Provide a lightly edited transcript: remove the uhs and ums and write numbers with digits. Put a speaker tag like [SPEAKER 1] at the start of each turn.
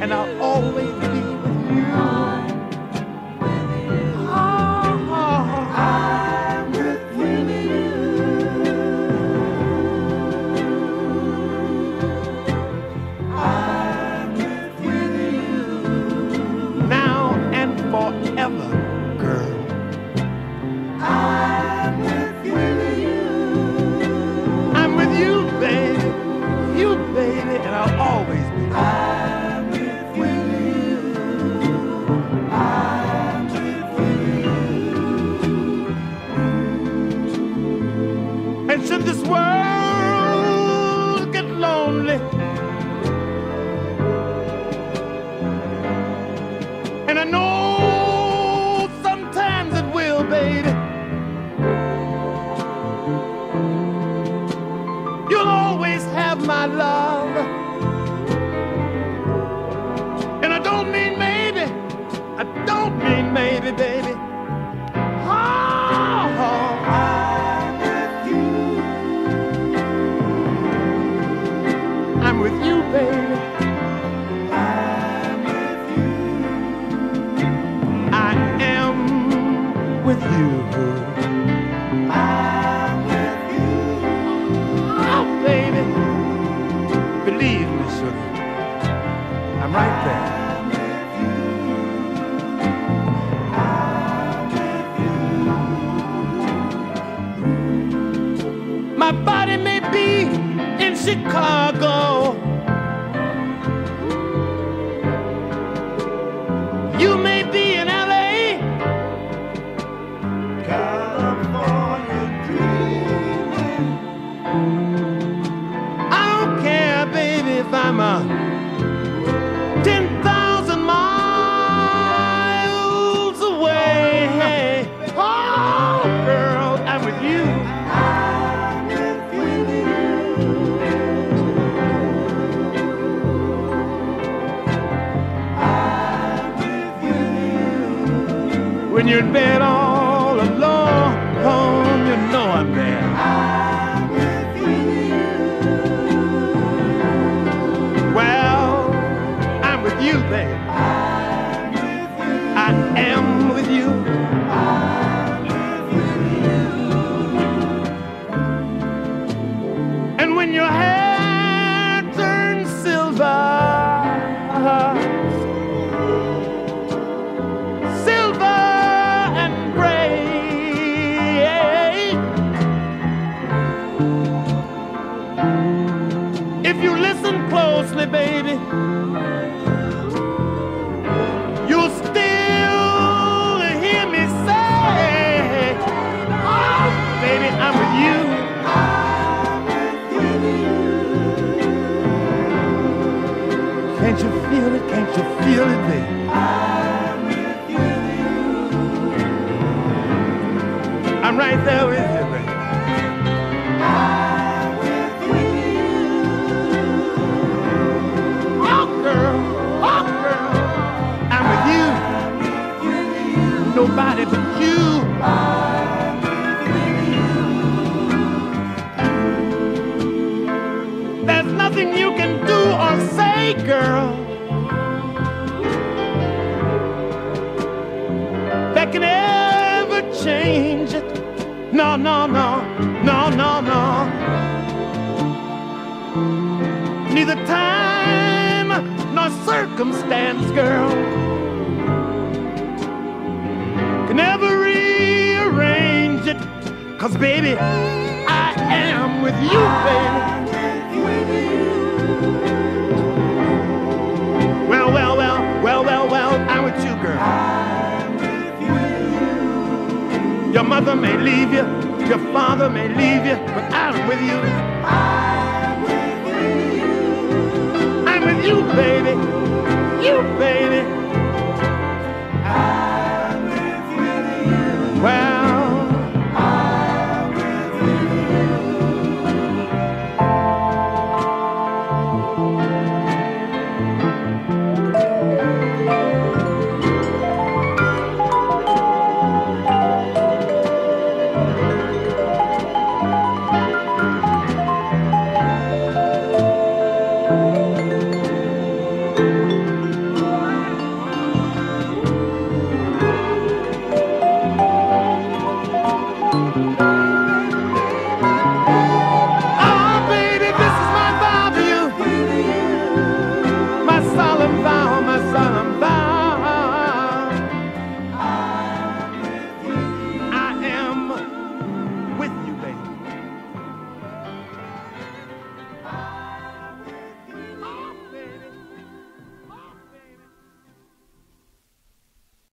[SPEAKER 1] and I'll always be with you.
[SPEAKER 2] I'm with you. I'm with you.
[SPEAKER 1] Now and forever, girl.
[SPEAKER 2] I'm with you.
[SPEAKER 1] I'm with you, baby. You, baby, and I'll always be with you.
[SPEAKER 2] I'm with you. I'm with you.
[SPEAKER 1] And should this world get lonely, and I know sometimes it will, baby, you'll always have my love. And I don't mean maybe, I don't mean maybe, baby. Oh,
[SPEAKER 2] I'm with you.
[SPEAKER 1] I'm with you, baby.
[SPEAKER 2] I'm with you.
[SPEAKER 1] I am with you.
[SPEAKER 2] I'm with you.
[SPEAKER 1] Oh, baby, believe me, sugar, I'm right there.
[SPEAKER 2] I'm with you. I'm with you.
[SPEAKER 1] My body may be in Chicago, you may be in LA,
[SPEAKER 2] California dreaming.
[SPEAKER 1] I don't care, baby, if I'm 10,000 miles away. Oh, girl, I'm with you.
[SPEAKER 2] I'm with you. I'm with you.
[SPEAKER 1] When you're in bed all alone, you know I'm there.
[SPEAKER 2] I'm with you.
[SPEAKER 1] Well, I'm with you, baby.
[SPEAKER 2] I'm with you.
[SPEAKER 1] I am with you.
[SPEAKER 2] I'm with you.
[SPEAKER 1] And when your hair turns silver, silver and gray, if you listen closely, baby, you'll still hear me say, oh, baby, I'm with you.
[SPEAKER 2] I'm with you.
[SPEAKER 1] Can't you feel it? Can't you feel it, baby?
[SPEAKER 2] I'm with you.
[SPEAKER 1] I'm right there with you, baby.
[SPEAKER 2] I'm with you.
[SPEAKER 1] Oh, girl, I'm with you. Nobody but you.
[SPEAKER 2] I'm with you.
[SPEAKER 1] There's nothing you can do or say, girl, that can ever change it. No, no, no, no, no, no. Neither time nor circumstance, girl, can ever rearrange it. 'Cause baby, I am with you, baby. Well, well, well, well, well, well, I'm with you, girl. Your mother may leave you, your father may leave you, but I'm with you.